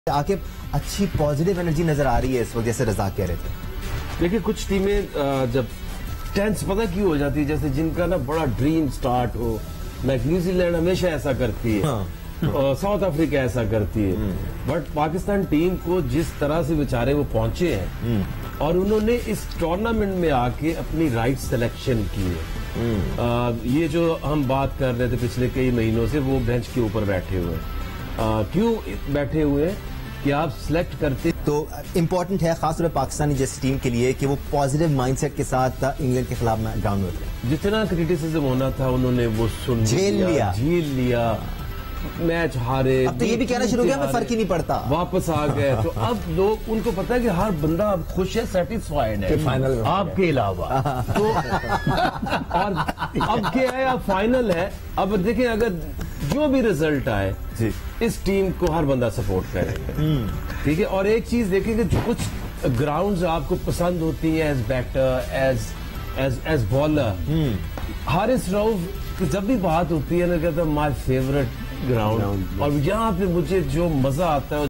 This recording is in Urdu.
آکب اچھی پازیٹیو انرجی نظر آ رہی ہے اس وقت، جیسے رزاق کہہ رہے تھے. دیکھیں کچھ ٹیمیں جب ٹینس پتہ کیوں ہو جاتی ہے، جیسے جن کا نا بڑا ڈریم سٹارٹ ہو، لائک نیوزی لینڈ ہمیشہ ایسا کرتی ہے، ساؤتھ افریقہ ایسا کرتی ہے، بٹ پاکستان ٹیم کو جس طرح سے بیچارے وہ پہنچے ہیں اور انہوں نے اس ٹورنامنٹ میں آ کے اپنی رائٹ سلیکشن کی ہے. یہ جو ہم بات کر رہے تھے پچھلے کئی مہینوں سے، وہ بینچ کے اوپر بیٹھے ہوئے ہیں. کیوں بیٹھے ہوئے ہیں کہ آپ سلیکٹ کرتے تو امپورٹنٹ ہے خاص طور پہ پاکستانی جیسی ٹیم کے لیے کہ وہ پازیٹیو مائنڈ سیٹ کے ساتھ انگلینڈ کے خلاف گراؤنڈ میں اترے. جتنا کریٹیسزم ہونا تھا انہوں نے وہ جھیل لیا، میچ ہارے، اب تو یہ بھی کہنا شروع کیا ہمیں فرق ہی نہیں پڑتا، واپس آ گئے. تو اب لوگ ان کو پتا ہے کہ ہر بندہ اب خوش ہے، سیٹسفائیڈ ہے فائنل آپ کے علاوہ. تو اور اب کیا ہے، اب فائنل ہے. اب دیکھیں اگر جو بھی ریزلٹ آئے اس ٹیم کو ہر بندہ سپورٹ کرے گا، ٹھیک ہے. اور ایک چیز دیکھیں کہ جو کچھ گراؤنڈز آپ کو پسند ہوتی ہیں as better as bowler, Haris Rauf کی جب بھی بات ہوتی ہے نا کہتا ہے مائی فیوریٹ گراؤنڈ، اور یہاں پہ مجھے جو مزہ آتا ہے